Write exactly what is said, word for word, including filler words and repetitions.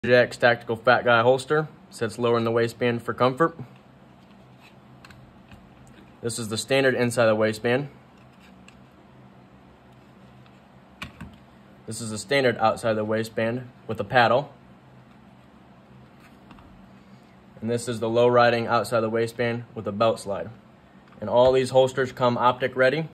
Jack's Tactical Fat Guy holster. Sits lower in the waistband for comfort. This is the standard inside the waistband. This is the standard outside the waistband with a paddle. And this is the low riding outside the waistband with a belt slide. And all these holsters come optic ready.